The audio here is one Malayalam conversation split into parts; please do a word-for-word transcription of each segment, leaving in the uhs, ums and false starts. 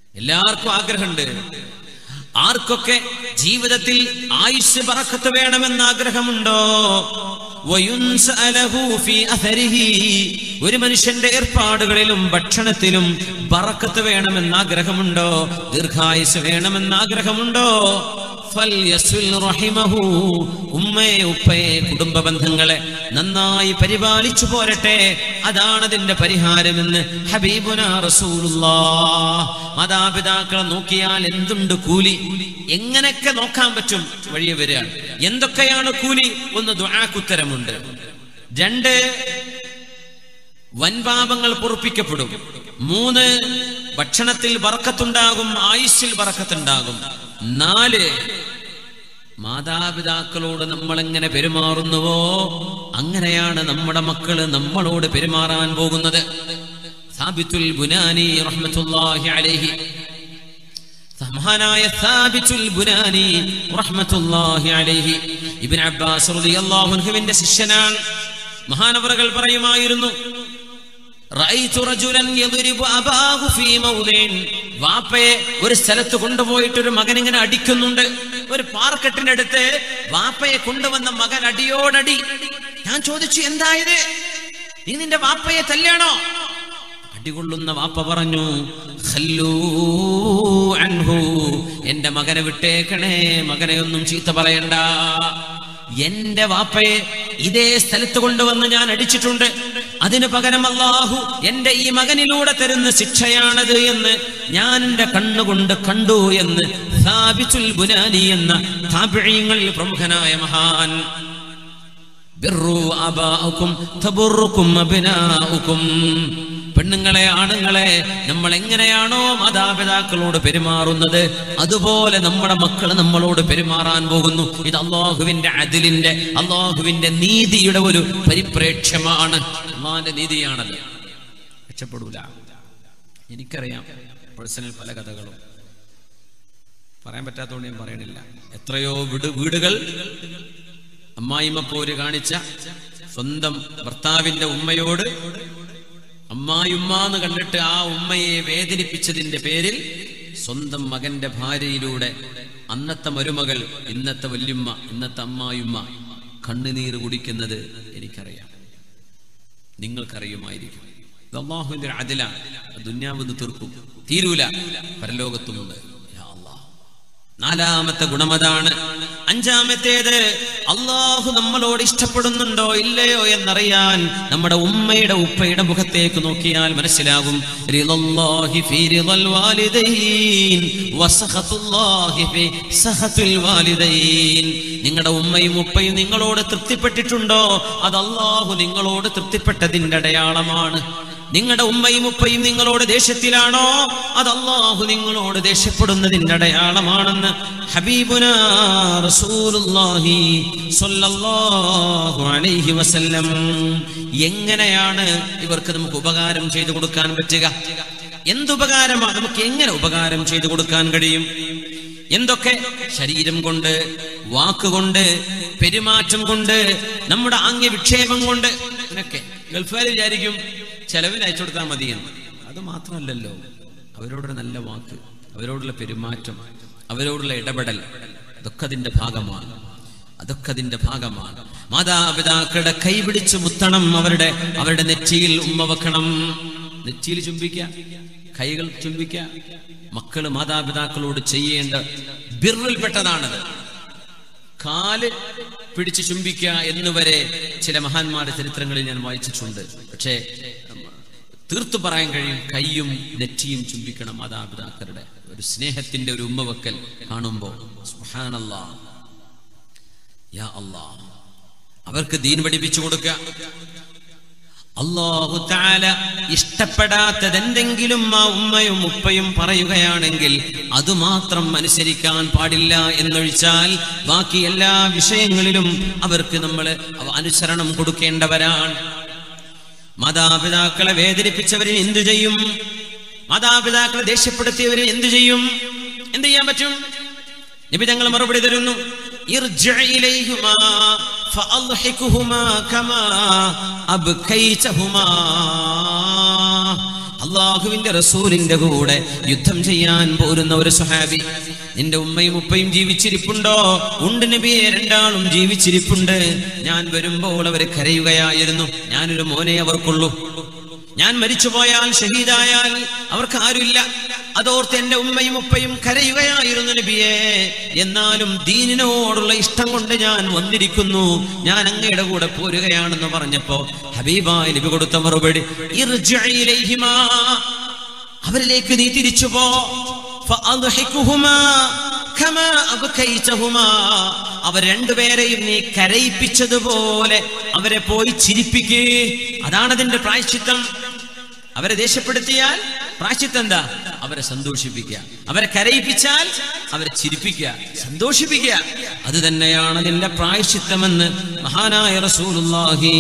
എല്ലാവർക്കും ആഗ്രഹമുണ്ട്. ആർക്കൊക്കെ ജീവിതത്തിൽ ആയുസ് ബറക്കത്ത് വേണമെന്ന് ആഗ്രഹമുണ്ടോ? ഒരു മനുഷ്യന്റെ ഏർപ്പാടുകളിലും ഭക്ഷണത്തിലും ബറക്കത്ത് വേണമെന്ന് ആഗ്രഹമുണ്ടോ? ദീർഘായുസ് വേണമെന്ന് ആഗ്രഹമുണ്ടോ? ഉമ്മയെ ഉപ്പയെ കുടുംബ ബന്ധങ്ങളെ നന്നായി പരിപാലിച്ചു പോരട്ടെ. അതാണ് അതിന്റെ പരിഹാരമെന്ന് ഹബീബുനാ റസൂലുള്ളാഹ്. മാതാപിതാക്കളെ നോക്കിയാൽ എന്തുണ്ട് കൂലി? എങ്ങനെയൊക്കെ നോക്കാൻ പറ്റും വഴിയെ വരികയാണ്. എന്തൊക്കെയാണ് കൂലി? ഒന്ന്, ദുആക്കുത്തരമുണ്ട്. രണ്ട്, വൻപാപങ്ങൾ പൊറുപ്പിക്കപ്പെടും. മൂന്ന്, ഭക്ഷണത്തിൽ ബറക്കത്തുണ്ടാകും, ആയുസ്സിൽ ബറക്കത്തുണ്ടാകും. നാല്, മാതാപിതാക്കളോട് നമ്മൾ എങ്ങനെ പെരുമാറുന്നുവോ അങ്ങനെയാണ് നമ്മുടെ മക്കള് നമ്മളോട് പെരുമാറാൻ പോകുന്നത്. സാബിത്തുൽ ബുനാനി റഹ്മത്തുള്ളാഹി അലൈഹി, മഹാനായ സാബിത്തുൽ ബുനാനി റഹ്മത്തുള്ളാഹി അലൈഹി ഇബ്നു അബ്ബാസ് റളിയല്ലാഹു അൻഹുവിന്റെ ശിഷ്യനാണ്. മഹാനവറുകൾ പറയുമായിരുന്നു, റഅയ്തു റജുലൻ യദ്രിബു അബാഹു ഫീ മൗദിൻ. വാപ്പയെ ഒരു സ്ഥലത്ത് കൊണ്ടുപോയിട്ട് ഒരു മകൻ ഇങ്ങനെ അടിക്കുന്നുണ്ട്. ഒരു പാർക്കെട്ടിന്റെ അടുത്ത് വാപ്പയെ കൊണ്ടുവന്ന മകൻ അടിയോടടി. ഞാൻ ചോദിച്ചു, എന്തായത്? നീ നിന്റെ വാപ്പയെ തല്ലാണോ? അടികൊള്ളുന്ന വാപ്പ പറഞ്ഞു, ഖല്ലൂ അൻഹു, എന്റെ മകനെ വിട്ടേക്കണേ, മകനെ ഒന്നും ചീത്ത പറയണ്ട. എന്റെ വാപ്പയെ ഇതേ സ്ഥലത്ത് കൊണ്ടുവന്ന് ഞാൻ അടിച്ചിട്ടുണ്ട്. അതിനു പകരം അല്ലാഹു എന്റെ ഈ മകനിലൂടെ തരുന്ന ശിക്ഷയാണത് എന്ന് ഞാൻ എന്റെ കണ്ണുകൊണ്ട് കണ്ടു എന്ന് സാബിത്തുൽ ബുനാനി എന്ന താബിഈങ്ങളിൽ പ്രമുഖനായ മഹാൻ. ബിർറു അബാഉകും തബുറുകും അബ്നാഉകും. പെണ്ണുങ്ങളെ, ആണുങ്ങളെ, നമ്മൾ എങ്ങനെയാണോ മാതാപിതാക്കളോട് പെരുമാറുന്നത് അതുപോലെ നമ്മുടെ മക്കൾ നമ്മളോട് പെരുമാറാൻ പോകുന്നു. ഇത് അല്ലാഹുവിന്റെ അദിലിന്റെ, അല്ലാഹുവിന്റെ നീതിയുടെ ഒരു പരിപ്രേക്ഷ്യമാണ്. അല്ലാഹുവിന്റെ നീതിയാണത്. രക്ഷപ്പെടൂല. എനിക്കറിയാം പേഴ്സണൽ പല കഥകളും, പറയാൻ പറ്റാത്തതുകൊണ്ട് ഞാൻ പറയണില്ല. എത്രയോ വീട് വീടുകൾ അമ്മായിമ്മ പോര് കാണിച്ച സ്വന്തം ഭർത്താവിന്റെ ഉമ്മയോട് അമ്മായിമ്മന്ന് കണ്ടിട്ട് ആ ഉമ്മയെ വേദനിപ്പിച്ചതിന്റെ പേരിൽ സ്വന്തം മകന്റെ ഭാര്യയിലൂടെ അന്നത്തെ മരുമകൾ, ഇന്നത്തെ വല്യുമ്മ, ഇന്നത്തെ അമ്മായിമ്മ കണ്ണുനീര് കുടിക്കുന്നത് എനിക്കറിയാം, നിങ്ങൾക്കറിയുമായിരിക്കും. ഇത് അല്ലാഹുവിന്റെ അദലാണ്. ദുന്യാവെന്ന് തീർക്കും, തീരൂല, പരലോകത്തുമുണ്ട്. നാലാമത്തെ ഗുണമതാണ്. അഞ്ചാമത്തേത്, അല്ലാഹു നമ്മളോട് ഇഷ്ടപ്പെടുന്നുണ്ടോ ഇല്ലയോ എന്നറിയാൻ നമ്മുടെ ഉമ്മയുടെ ഉപ്പയുടെ മുഖത്തേക്ക് നോക്കിയാൽ മനസ്സിലാകും. റിളല്ലാഹി ഫീ റിളൽ വാലിദൈൻ വസഖത്തുല്ലാഹി ഫീ സഖത്തുൽ വാലിദൈൻ. നിങ്ങളുടെ ഉമ്മയും ഉപ്പയും നിങ്ങളോട് തൃപ്തിപ്പെട്ടിട്ടുണ്ടോ? അത് അല്ലാഹു നിങ്ങളോട് തൃപ്തിപ്പെട്ടതിന്റെ അടയാളമാണ്. നിങ്ങളുടെ ഉമ്മയും ഉപ്പയും നിങ്ങളോട് ദേഷ്യത്തിലാണോ? അത് അല്ലാഹു നിങ്ങളോട് ദേഷ്യപ്പെടുന്നതിന്റെ അടയാളമാണെന്ന് ഹബീബുനാ റസൂലുള്ളാഹി സ്വല്ലല്ലാഹു അലൈഹി വസല്ലം. എങ്ങനെയാണ് ഇവർക്ക് നമുക്ക് ഉപകാരം ചെയ്തു കൊടുക്കാൻ പറ്റുക? എന്തുപകാരമാണ് നമുക്ക് എങ്ങനെ ഉപകാരം ചെയ്തു കൊടുക്കാൻ കഴിയും? എന്തൊക്കെ? ശരീരം കൊണ്ട്, വാക്കുകൊണ്ട്, പെരുമാറ്റം കൊണ്ട്, നമ്മുടെ ആംഗ്യ വിക്ഷേപം കൊണ്ട്. അങ്ങനെയൊക്കെ ഗൾഫുകാർ വിചാരിക്കും ചെലവിന് അയച്ചു കൊടുത്താൽ മതിയെന്ന്. അത് മാത്രമല്ലല്ലോ, അവരോടൊരു നല്ല വാക്ക്, അവരോടുള്ള പെരുമാറ്റം, അവരോടുള്ള ഇടപെടൽ, അതൊക്കെ അതിന്റെ ഭാഗമാണ്. അതൊക്കെ അതിന്റെ ഭാഗമാണ്. മാതാപിതാക്കളുടെ കൈ പിടിച്ച് മുത്തണം, അവരുടെ അവരുടെ നെറ്റിയിൽ ഉമ്മ വെക്കണം. നെറ്റിയിൽ ചുംബിക്കുക, കൈകൾ ചുംബിക്കുക. മക്കള് മാതാപിതാക്കളോട് ചെയ്യേണ്ട ബിർറിൽപ്പെട്ടതാണത്. കാല് പിടിച്ച് ചുംബിക്കുക എന്നുവരെ ചില മഹാന്മാരുടെ ചരിത്രങ്ങളിൽ ഞാൻ വായിച്ചിട്ടുണ്ട്. പക്ഷേ തീർത്തു പറയാൻ കഴിയും, കൈയും നെറ്റിയും ചുംബിക്കണം. മാതാപിതാക്കളുടെ ഒരു സ്നേഹത്തിന്റെ ഒരു ഉമ്മവക്കൽ കാണുമ്പോ സുബ്ഹാനല്ലാഹ്, യാ അല്ലാഹ്, അവർക്ക് ദീൻ പഠിപ്പിച്ചു കൊടുക്കുക. അല്ലാഹു തആല ഇഷ്ടപ്പെടാത്തത് എന്തെങ്കിലും ആ ഉമ്മയും ഉപ്പയും പറയുകയാണെങ്കിൽ അതുമാത്രം അനുസരിക്കാൻ പാടില്ല എന്നൊഴിച്ചാൽ ബാക്കി എല്ലാ വിഷയങ്ങളിലും അവർക്ക് നമ്മൾ അനുസരണം കൊടുക്കേണ്ടവരാണ്. മാതാപിതാക്കളെ വേദനിപ്പിച്ചവരെ എന്തു ചെയ്യും? മാതാപിതാക്കളെ ദേഷ്യപ്പെടുത്തിയവരെ എന്തു ചെയ്യും? എന്ത് ചെയ്യാൻ പറ്റും? നബി തങ്ങൾ മറുപടി തരുന്നു, ഇർജിഇ ഇലൈഹിമാ ഫഅൽഹിഖുഹുമാ കമാ അബ്കൈതഹുമാ. അള്ളാഹുവിന്റെ റസൂലിന്റെ കൂടെ യുദ്ധം ചെയ്യാൻ പോരുന്ന ഒരു സ്വഹാബി, നിന്റെ ഉമ്മയും ഉപ്പയും ജീവിച്ചിരിപ്പുണ്ടോ? ഉണ്ട് നബിയെ, രണ്ടാളും ജീവിച്ചിരിപ്പുണ്ട്. ഞാൻ വരുമ്പോൾ അവർ കരയുകയായിരുന്നു. ഞാനൊരു മോനെ അവർക്കുള്ളൂ. ഞാൻ മരിച്ചുപോയാൽ, ഷഹീദായാൽ അവർക്ക് ആരുമില്ല. അതോർത്ത് എന്റെ ഉമ്മയും ഉപ്പയും കരയുകയായിരുന്നു നബിയെ. എന്നാലും ദീനിനോടുള്ള ഇഷ്ടം കൊണ്ട് ഞാൻ വന്നിരിക്കുന്നു, ഞാൻ അങ്ങയുടെ കൂടെ പോരുകയാണെന്ന് പറഞ്ഞപ്പോ ഹബീബായ നബി കൊടുത്ത മറുപടി, ഇർജിഇ ഇലൈഹിമാ, അവരിലേക്ക് നീ തിരിച്ചുപോ. ഫഅദ്ഹികുഹുമാ കമാ അബ്കൈതഹുമാ, അവർ രണ്ടുപേരെയും നീ കരയിപ്പിച്ചതുപോലെ അവരെ പോയി ചിരിപ്പിക്കേ. അതാണ് അതിന്റെ പ്രായശ്ചിത്തം. അവരെ ദേഷ്യപ്പെടുത്തിയാൽ പ്രായശ്ചിത്തം എന്താ? അവരെ സന്തോഷിപ്പിക്കുക. അവരെ കരയിപ്പിച്ചാൽ അവരെ ചിരിപ്പിക്കുക, സന്തോഷിപ്പിക്കുക. അത് തന്നെയാണ് അതിന്റെ പ്രായശ്ചിത്തമെന്ന് മഹാനായ റസൂലുള്ളാഹി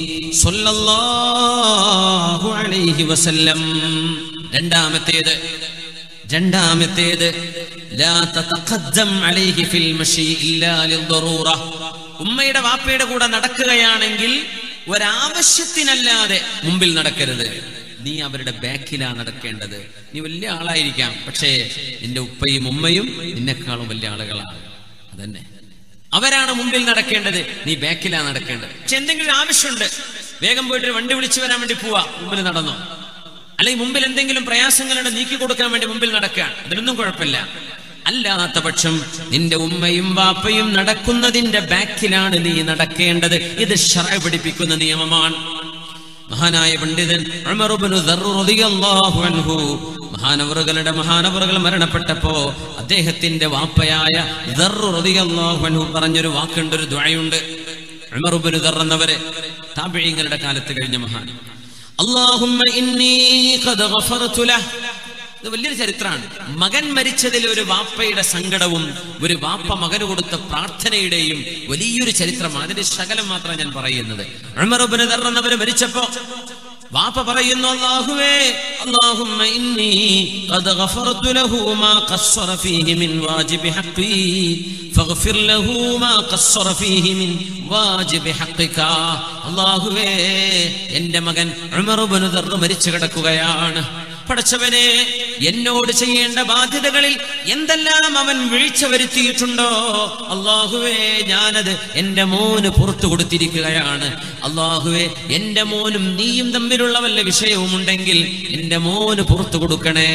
സ്വല്ലല്ലാഹു അലൈഹി വസല്ലം. രണ്ടാമത്തേത് രണ്ടാമത്തേത് ലാ തതഖദ്ദം അലൈഹി ഫിൽ മശീ ഇല്ലാ ലിദ്ദറൂറ. ഉമ്മയുടെ വാപ്പയുടെ കൂടെ നടക്കുകയാണെങ്കിൽ ഒരാവശ്യത്തിനല്ലാതെ മുമ്പിൽ നടക്കരുത്. നീ അവരുടെ ബാക്കിലാണ് നടക്കേണ്ടത്. നീ വലിയ ആളായിരിക്കാം, പക്ഷേ നിന്റെ ഉപ്പയും ഉമ്മയും നിന്നെക്കാളും വലിയ ആളുകളാണ്. അതന്നെ, അവരാണ് മുമ്പിൽ നടക്കേണ്ടത്, നീ ബാക്കിലാണ് നടക്കേണ്ടത്. പക്ഷെ എന്തെങ്കിലും ആവശ്യമുണ്ട്, വേഗം പോയിട്ട് വണ്ടി വിളിച്ചു വരാൻ വേണ്ടി പോവാ, മുമ്പിൽ നടന്നോ. അല്ലെങ്കിൽ മുമ്പിൽ എന്തെങ്കിലും പ്രയാസങ്ങളുണ്ട്, നീക്കി കൊടുക്കാൻ വേണ്ടി മുമ്പിൽ നടക്കുകയാണ്, അതിനൊന്നും കുഴപ്പമില്ല. അല്ലാത്ത പക്ഷം നിന്റെ ഉമ്മയും വാപ്പയും നടക്കുന്നതിന്റെ ബാക്കിലാണ് നീ നടക്കേണ്ടത്. ഇത് ശറഅ പഠിപ്പിക്കുന്ന നിയമമാണ്. മഹാനായ പണ്ഡിതൻ ഉമർ ഇബ്നു ദർർ റളിയല്ലാഹു അൻഹു, മഹാനവറുകളുടെ മഹാനവറുകൾ മരണപ്പെട്ടപ്പോ അദ്ദേഹത്തിന്റെ വാപ്പയായ ദർർ റളിയല്ലാഹു അൻഹു പറഞ്ഞൊരു വാക്കുണ്ട്, ഒരു ദുആയുണ്ട്. ഉമർ ഇബ്നു ദർർ എന്നവരെ താബിഈങ്ങളുടെ കാലത്ത് കഴിഞ്ഞ മഹാൻ. അല്ലാഹുമ്മ ഇന്നി ഖദ് ഗഫർതു ലഹ്. ഇത് വലിയൊരു ചരിത്രമാണ്. മകൻ മരിച്ചതിൽ ഒരു വാപ്പയുടെ സങ്കടവും ഒരു വാപ്പ മകന് കൊടുത്ത പ്രാർത്ഥനയുടെയും വലിയൊരു ചരിത്രമാണ്. അതിന്റെ ശകലം മാത്രമാണ് ഞാൻ പറയുന്നത്. ഉമർ ഇബ്നു ദർർ എന്നവർ മരിച്ചപ്പോ വാപ്പ പറയുന്നു, അല്ലാഹുവേ, അല്ലാഹുമ്മ ഇന്നി ഖദ് ഗഫർതു ലഹു മാ ഖസ്സറ ഫീഹി മിൻ വാജിബി ഹഖ്ഖി ഫഗ്ഫിർ ലഹു മാ ഖസ്സറ ഫീഹി മിൻ വാജിബി ഹഖ്ഖിക. അല്ലാഹുവേ, എൻ്റെ മകൻ ഉമർ ഇബ്നു ദർർ മരിച്ചു കിടക്കുകയാണ്. പടച്ചവനെ, എന്നോട് ചെയ്യേണ്ട ബാധ്യതകളിൽ എന്തെല്ലാം അവൻ വീഴ്ച വരുത്തിയിട്ടുണ്ടോ അല്ലാഹുവേ, ഞാനത് എൻ്റെ മോന് പുറത്തു കൊടുത്തിരിക്കുകയാണ്. അല്ലാഹുവേ, എൻ്റെ മോനും നീയും തമ്മിലുള്ള വല്ല വിഷയവും ഉണ്ടെങ്കിൽ എൻ്റെ മോന് പുറത്തു കൊടുക്കണേ.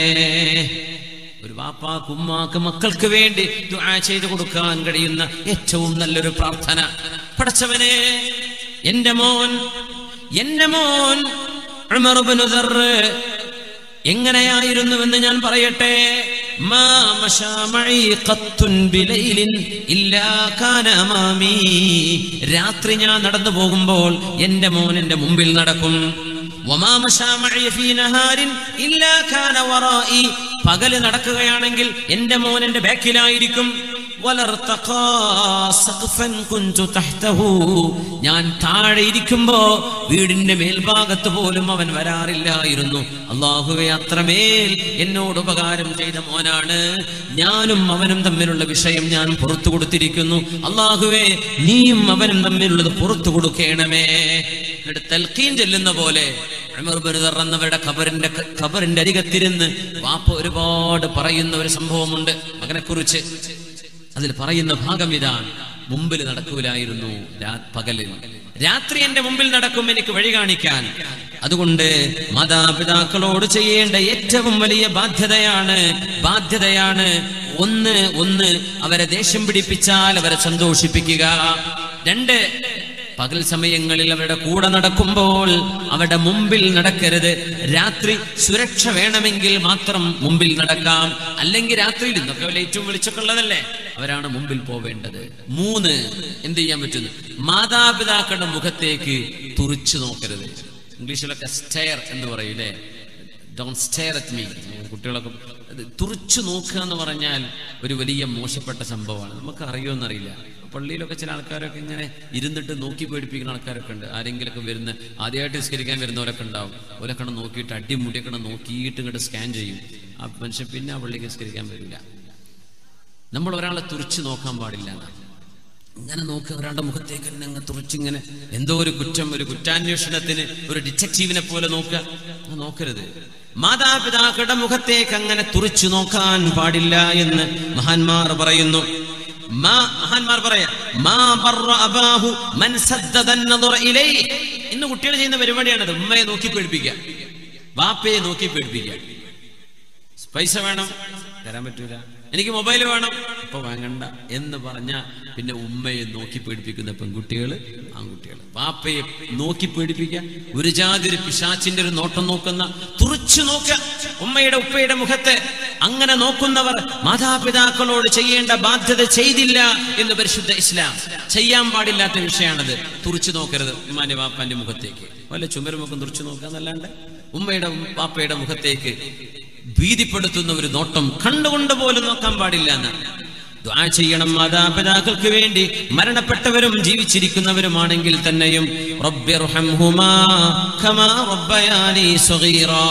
ഒരു വാപ്പാക്ക് ഉമ്മാക്ക് മക്കൾക്ക് വേണ്ടി ദുആ ചെയ്തു കൊടുക്കാൻ കഴിയുന്ന ഏറ്റവും നല്ലൊരു പ്രാർത്ഥന. പടച്ചവനെ, എൻ്റെ മോൻ എൻ്റെ മോൻ ഉമർ ഇബ്നു ദർർ എങ്ങനെയായിരുന്നുവെന്ന് ഞാൻ പറയട്ടെ. മാ മശാ മഈ ഖത്തുൻ ബിലൈലിൻ ഇല്ലാ കാന അമാമി. രാത്രി ഞാൻ നടന്നു പോകുമ്പോൾ എൻ്റെ മോൻ എൻ്റെ മുമ്പിൽ നടക്കും. വമാ മശാ മഈ ഫീ നഹാരിൻ ഇല്ലാ കാന വറാഇ. പകല് നടക്കുകയാണെങ്കിൽ എൻ്റെ മോൻ എൻ്റെ ബാക്കിലായിരിക്കും. വലർതഖാ സഖഫൻ കുൻതു തഹ്തഹു. ഞാൻ താഴെ ഇരിക്കുമ്പോ വീടിന്റെ മേൽഭാഗത്ത് പോലും അവൻ വരാറില്ലായിരുന്നു. അല്ലാഹുവേ, അത്രമേൽ എന്നോട് ഉപകാരം ചെയ്ത മോനാണ്. ഞാനും അവനും തമ്മിലുള്ള വിഷയം ഞാൻ പുറത്തു കൊടുത്തിരിക്കുന്നു. അല്ലാഹുവേ, നീയും അവനും തമ്മിലുള്ളത് പുറത്തു കൊടുക്കണമേ. തൽഖീൻ ചെല്ലുന്ന പോലെ ഉമർ ഇബ്നു ദർർ എന്നവരുടെ ഖബറിന്റെ ഖബറിന്റെ അരികത്തിരുന്ന് വാപ്പ ഒരുപാട് പറയുന്ന ഒരു സംഭവമുണ്ട് മകനെ കുറിച്ച്. അതിൽ പറയുന്ന ഭാഗം ഇതാണ്: മുമ്പിൽ നടക്കൂലായിരുന്നു പകലിൽ, രാത്രി എന്റെ മുമ്പിൽ നടക്കും എനിക്ക് വഴി കാണിക്കാൻ. അതുകൊണ്ട് മാതാപിതാക്കളോട് ചെയ്യേണ്ട ഏറ്റവും വലിയ ബാധ്യതയാണ് ബാധ്യതയാണ് ഒന്ന് ഒന്ന് അവരെ ദേഷ്യം പിടിപ്പിച്ചാൽ അവരെ സന്തോഷിപ്പിക്കുക. രണ്ട്, പകൽ സമയങ്ങളിൽ അവരുടെ കൂടെ നടക്കുമ്പോൾ അവരുടെ മുമ്പിൽ നടക്കരുത്. രാത്രി സുരക്ഷ വേണമെങ്കിൽ മാത്രം മുമ്പിൽ നടക്കാം, അല്ലെങ്കിൽ രാത്രിയിൽ ഇന്നൊക്കെ ഏറ്റവും വെളിച്ചൊക്കെ ഉള്ളതല്ലേ, അവരാണ് മുമ്പിൽ പോവേണ്ടത്. മൂന്ന്, എന്ത് ചെയ്യാൻ പറ്റുന്നു? മാതാപിതാക്കളുടെ മുഖത്തേക്ക് തുറിച്ചു നോക്കരുത്. ഇംഗ്ലീഷിലൊക്കെ സ്റ്റെയർ എന്ന് പറയൂലേ, ഡോണ്ട് സ്റ്റെയർ അറ്റ് മീ. കുട്ടികളൊക്കെ തുറിച്ചു നോക്കുക എന്ന് പറഞ്ഞാൽ ഒരു വലിയ മോശപ്പെട്ട സംഭവമാണ്. നമുക്ക് അറിയുമെന്നറിയില്ല. പള്ളിയിലൊക്കെ ചില ആൾക്കാരൊക്കെ ഇങ്ങനെ ഇരുന്നിട്ട് നോക്കി പേടിപ്പിക്കുന്ന ആൾക്കാരൊക്കെ ഉണ്ട്. ആരെങ്കിലൊക്കെ വരുന്ന ആദ്യമായിട്ട് നിസ്കരിക്കാൻ വരുന്നവരൊക്കെ ഉണ്ടാവും. ഓരൊക്കെ നോക്കിയിട്ട് അടിമുടിയൊക്കെ നോക്കിയിട്ട് ഇങ്ങോട്ട് സ്കാൻ ചെയ്യും. ആ മനുഷ്യൻ പിന്നെ ആ പള്ളിക്ക് നിസ്കരിക്കാൻ വരില്ല. നമ്മൾ ഒരാളെ തുറിച്ചു നോക്കാൻ പാടില്ല. ഇങ്ങനെ നോക്കുക, ഒരാളുടെ മുഖത്തേക്ക് തന്നെ അങ്ങ് തുറച്ചിങ്ങനെ എന്തോ ഒരു കുറ്റം, ഒരു കുറ്റാന്വേഷണത്തിന് ഒരു ഡിറ്റക്റ്റീവിനെ പോലെ നോക്കുക. നോക്കരുത്. മാതാപിതാക്കളുടെ മുഖത്തേക്ക് അങ്ങനെ തുറച്ചു നോക്കാൻ പാടില്ല എന്ന് മഹാന്മാർ പറയുന്നു. മഹാന്മാർ പറയാ ഇന്ന് കുട്ടികൾ ചെയ്യുന്ന പരിപാടിയാണത്. ഉമ്മയെ നോക്കി പേടിപ്പിക്കുക, ബാപ്പയെ നോക്കി പേടിപ്പിക്കുക. പൈസ വേണം, തരാൻ പറ്റൂല. എനിക്ക് മൊബൈൽ വേണം, ഇപ്പൊ വാങ്ങണ്ട എന്ന് പറഞ്ഞ പിന്നെ ഉമ്മയെ നോക്കി പേടിപ്പിക്കുന്ന പെൺകുട്ടികൾ, ആൺകുട്ടികൾ. ബാപ്പയെ നോക്കി പേടിപ്പിക്കുക, ഒരു ജാതി ഒരു പിശാച്ചിന്റെ ഒരു നോട്ടം നോക്കുന്ന, തുറച്ചു നോക്കുക ഉമ്മയുടെ ഉപ്പയുടെ മുഖത്ത്. അങ്ങനെ നോക്കുന്നവർ മാതാപിതാക്കളോട് ചെയ്യേണ്ട ബാധ്യത ചെയ്തില്ല എന്ന് പരിശുദ്ധ ഇസ്ലാം. ചെയ്യാൻ പാടില്ലാത്ത വിഷയമാണത്. തുറച്ചു നോക്കരുത് ഉമ്മാന്റെ ബാപ്പാന്റെ മുഖത്തേക്ക്. വല്ല ചുമരുമുഖം തുറച്ചു നോക്കുക എന്നല്ലാണ്ട് ഉമ്മയുടെ ബാപ്പയുടെ മുഖത്തേക്ക് ഭീതിപ്പെടുത്തുന്ന ഒരു നോട്ടം കണ്ടുകൊണ്ട് പോലും നോക്കാൻ പാടില്ല എന്നാണ്. ദുആ ചെയ്യണം മാതാപിതാക്കൾക്ക് വേണ്ടി, മരണപ്പെട്ടവരും ജീവിച്ചിരിക്കുന്നവരുമാണെങ്കിൽ തന്നെയും. റബ്ബിർഹംഹുമാ കമാ റബ്ബയാനി സഗീറാ.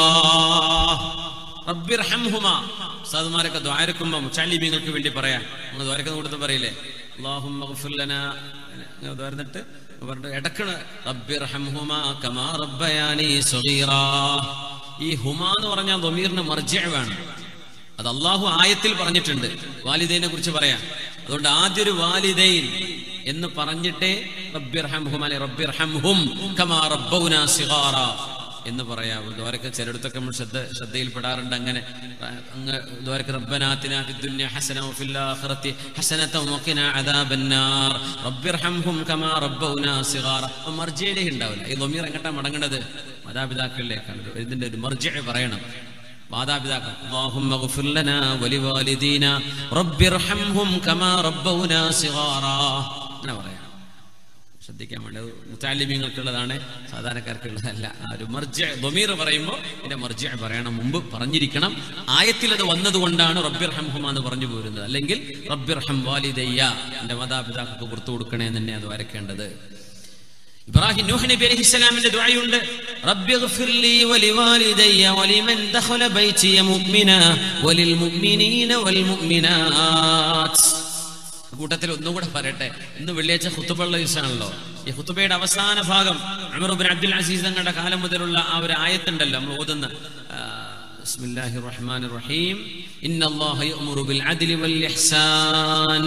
റബ്ബിർഹംഹുമാ. ഉസ്താദുമാരൊക്കെ ദുആരക്കുമ്പോൾ മുതഅല്ലിമീങ്ങൾക്ക് വേണ്ടി പറയാം. നമ്മൾ ദുആരക്കുന്ന കൂട്ടത്തിൽ പറയില്ലേ, അല്ലാഹുമ്മ ഗ്ഫിർ ലനാ ദുആർന്നിട്ട് പറഞ്ഞിട്ട് ഇടക്കണ റബ്ബിർഹംഹുമാ കമാ റബ്ബയാനി സഗീറാ. ഈ ഹുമാ എന്ന് പറഞ്ഞാൽ ദമീറിന് മർജിഅ വേണം. അത് അള്ളാഹു ആയത്തിൽ പറഞ്ഞിട്ടുണ്ട്. വാലിദൈനെ കുറിച്ച് പറയാം. അതുകൊണ്ട് ആദ്യ ഒരു വാലിദൈൻ എന്ന് പറഞ്ഞിട്ടേ റബ്ബിർഹംഹുമാ റബ്ബിർഹംഹും കമാ റബ്ബൗനാ സിഗാറ എന്ന് പറയാം. ഇതുവരൊക്കെ ചിലയിടത്തൊക്കെ നമ്മൾ ശ്രദ്ധ ശ്രദ്ധയിൽപ്പെടാറുണ്ട്. അങ്ങനെ അങ്ങ് ഇതുവരൊക്കെ റബ്ബനാ ആതിനാ ഫിദ്ദുനിയ ഹസന വഫിൽ ആഖിറതി ഹസനതൻ വഖിനാ അദാബന്നാർ റബ്ബിർഹംഹും കമാ റബ്ബൗനാ സിഗാറ. മർജിഅയിലേ ഉണ്ടാവില്ല. ഈ ദമീർ എങ്ങട്ടാ മടങ്ങുന്നത്? മാതാപിതാക്കളിലേക്കാണ്. ഇതിന്റെ ഒരു മർജിഅ പറയണം. മാതാപിതാക്കൾ അല്ലാഹുമ്മ ഗ്ഫിർ ലനാ വലിവാലിദീന റബ്ബിർഹംഹും കമാ റബ്ബൗനാ സിഗാറ അങ്ങനെ പറയാം. ശ്രദ്ധിക്കാൻ വേണ്ടി മുതഅല്ലിമീങ്ങൾക്കുള്ളതാണ്, സാധാരണക്കാർക്കുള്ളതല്ല. ആ ഒരു മർജിഅ ദമീർ പറയുമ്പോൾ ഇതിന്റെ മർജിഅ പറയണം. മുമ്പ് പറഞ്ഞിരിക്കണം. ആയത്തിൽ അത് വന്നതുകൊണ്ടാണ് റബ്ബിർഹംഹുമാ എന്ന് പറഞ്ഞു പോരുന്നത്. അല്ലെങ്കിൽ റബ്ബിർഹം വാലിദയ്യ, എന്റെ മാതാപിതാക്കൾക്ക് പുറത്തു കൊടുക്കണേ എന്ന് തന്നെ അത് വരയ്ക്കേണ്ടത്. ഇബ്രാഹിം നൂഹ് നബി അലൈഹിസ്സലാമിന്റെ ദുആയുണ്ട്. റബ്ബിഗ്ഫിർലി വലിവാലിദയ്യ വലിമൻ ദഖല ബൈതിയ മുഅ്മിനാ വലിൽ മുഅ്മിനീന വൽ മുഅ്മിനാത്ത്. കൂട്ടത്തിൽ ഒന്നുകൂടെ പറയട്ടെ, ഇന്ന് വെള്ളിയാഴ്ച ഖുതുബയുള്ള ദിവസമാണല്ലോ. ഈ ഖുതുബയുടെ അവസാന ഭാഗം ഉമർ ഇബ്നു അബ്ദുൽ അസീസ് തങ്ങളുടെ കാലം മുതലുള്ള ആ ഒരു ആയത്തുണ്ടല്ലോ നമ്മൾ ഓതുന്ന, ബിസ്മില്ലാഹിർ റഹ്മാനിർ റഹീം, ഇന്നല്ലാഹ യഅ്മുറു ബിൽ അദ്ലി വൽ ഇഹ്സാൻ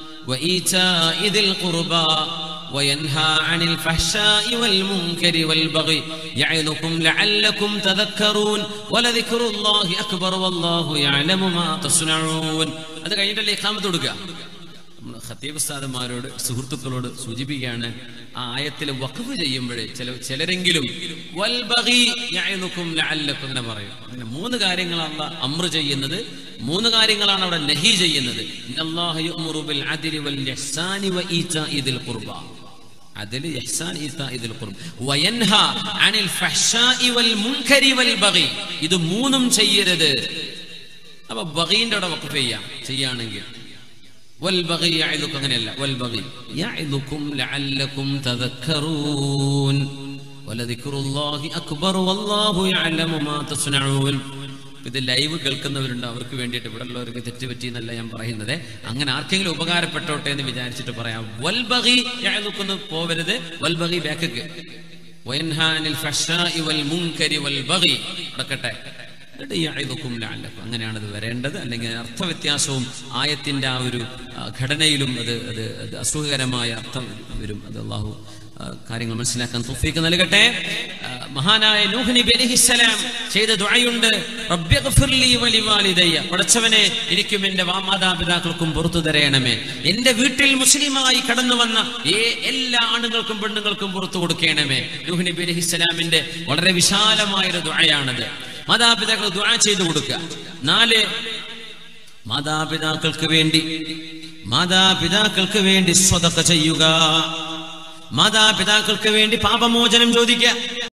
വഈതാഇ ദിൽ ഖുർബാ وينهى عن الفحشاء والمنكر والبغي يعظكم لعلكم تذكرون ولذكر الله أكبر والله يعلم ما تصنعون. അത് കഴിഞ്ഞിട്ടല്ലേ ഇഖാമത്ത് കൊടുക്കുക. നമ്മൾ ഖതീബ് ഉസ്താദുമാരോട് സുഹൃത്തുക്കളോട് സൂചിപ്പിക്കുകയാണ്, ആ ആയത്തിൽ വഖഫ് ചെയ്യുമ്പോഴേ ചില ചിലരെങ്കിലും വൽ ബഗി യഅ്ലുക്കും ലഅല്ലക്കും എന്ന് പറയും. അങ്ങനെ മൂന്ന് കാര്യങ്ങളാണ് അംറ് ചെയ്യുന്നത്, മൂന്ന് കാര്യങ്ങളാണ് അവിടെ നഹി ചെയ്യുന്നത്. ഇന്നല്ലാഹ യഅ്മുറു ബിൽ അദ്ലി വൽ ഇഹ്സാനി വഈതാഇ ദിൽ ഖുർബാ. അദ്ൽ, ഇഹ്സാൻ, ഈതാഇ ദിൽ ഖുർബ വയൻഹാ അനിൽ ഫഹ്ശാഇ വൽ മുൻകരി വൽ ബഗി. ഇത് മൂന്നും ചെയ്യരുത്. അപ്പൊ ബഗീന്റെ അവിടെ വഖഫ് ചെയ്യാം ചെയ്യാണെങ്കിൽ. വൽ ബഗി യഅ്ലുക്കും അങ്ങനെയല്ല. വൽ ബഗി യഅ്ലുക്കും ലഅല്ലക്കും തദക്കറൂൻ വലദിക്റുല്ലാഹി അക്ബർ വല്ലാഹു യഅലമു മാ തസ്നഊൻ. ഇത് ലൈവ് കേൾക്കുന്നവരുണ്ട്, അവർക്ക് വേണ്ടിയിട്ട് ഇവിടെ ഉള്ളവർക്ക് തെറ്റുപറ്റി എന്നല്ല ഞാൻ പറയുന്നത്. അങ്ങനെ ആർക്കെങ്കിലും ഉപകാരപ്പെട്ടോട്ടെ എന്ന് വിചാരിച്ചിട്ട് പറയാം. വൽ ബഗി യഅ്ലുക്കും പോവരുത്, വൽ ബഗി ബാക്കക്ക് വയൻഹാ അനിൽ ഫഹ്ശാഇ വൽ മുൻകരി വൽ ബഗി നടക്കട്ടെ. അങ്ങനെയാണ് അത് വരേണ്ടത്. അല്ലെങ്കിൽ അർത്ഥവ്യത്യാസവും ആയത്തിന്റെ ആ ഒരു ഘടനയിലും അത് അത് അസുഖകരമായ അർത്ഥം വരും. അത് അല്ലാഹു കാര്യങ്ങൾ മനസ്സിലാക്കാൻ തൗഫീഖ് നൽകട്ടെ. മഹാനായ നൂഹ് നബി അലൈഹിസ്സലാം ചെയ്ത ദുആയുണ്ട്, റബ്ബിഗ്ഫിർലി വലിവാലിദയ്യ. പടച്ചവനെ, എനിക്കും എന്റെ മാതാപിതാക്കൾക്കും പുറത്തു തരയണമേ. എന്റെ വീട്ടിൽ മുസ്ലിമായി കടന്നു വന്ന എല്ലാ ആണുങ്ങൾക്കും പെണ്ണുങ്ങൾക്കും പുറത്തു കൊടുക്കണമേ. നൂഹ് നബി അലൈഹിസ്സലാമിന്റെ വളരെ വിശാലമായൊരു ദുആയാണത്. മാതാപിതാക്കൾ ദുആ ചെയ്തു കൊടുക്കുക. നാല്, മാതാപിതാക്കൾക്ക് വേണ്ടി മാതാപിതാക്കൾക്ക് വേണ്ടി സ്വതക്ക ചെയ്യുക. മാതാപിതാക്കൾക്ക് വേണ്ടി പാപമോചനം ചോദിക്കുക.